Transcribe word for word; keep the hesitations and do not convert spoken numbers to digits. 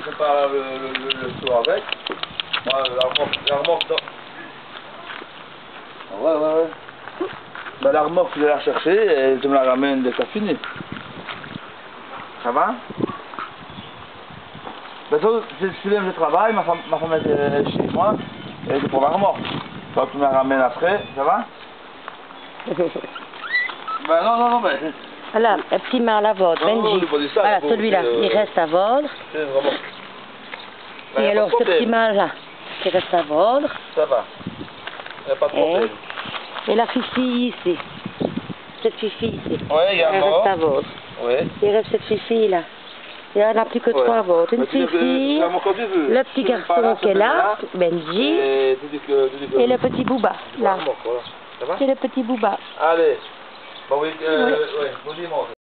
prépare le, le, le, le saut avec. Moi, la remorque, la remorque dans... Ouais, ouais, ouais. Bah, la remorque, tu vas la chercher et tu me la ramènes dès que t'as fini. Ça va? Bah, ça, si je lève le travail, ma femme, ma femme est chez moi et je prends la remorque. Toi, tu me la ramènes après, ça va? Bah, non, non, non, mais... Voilà, un petit mal à vendre, Non, non, Benji. c'est pas dit ça, Voilà, il faut celui-là, que, euh, il reste à vendre. C'est vraiment... Bah, Et y a alors, pas de ce petit problème. mal-là, qui reste à vendre. Ça va. Y a pas de problème. Et, et la fifi ici. Cette fifi ici. Ouais, Elle également. reste à vendre. Ouais. Il reste cette fifi-là. Il n'y en a plus que trois à vendre. Une Mais tu dis que- fifi, vraiment quand tu veux. le petit Tu veux pas garçon là, qui est ça là, fait Benji, Et tu dis que... Tu dis que... et le petit Booba, là. Vraiment, voilà. Ça va? C'est le petit Booba. Allez. Bon, oui, euh, Ouais. ouais, bon dimanche.